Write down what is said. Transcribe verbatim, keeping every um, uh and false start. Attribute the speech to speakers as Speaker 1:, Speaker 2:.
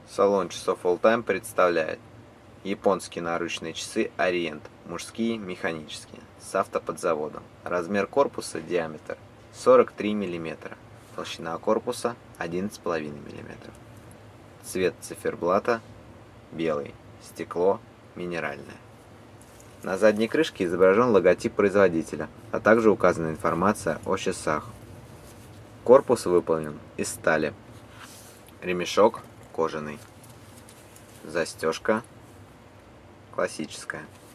Speaker 1: Салон часов Alltime представляет японские наручные часы Orient, мужские, механические, с автоподзаводом. Размер корпуса, диаметр сорок три миллиметра, толщина корпуса одиннадцать и пять миллиметров. Цвет циферблата белый, стекло минеральное. На задней крышке изображен логотип производителя, а также указана информация о часах. Корпус выполнен из стали. Ремешок кожаный. Застежка классическая.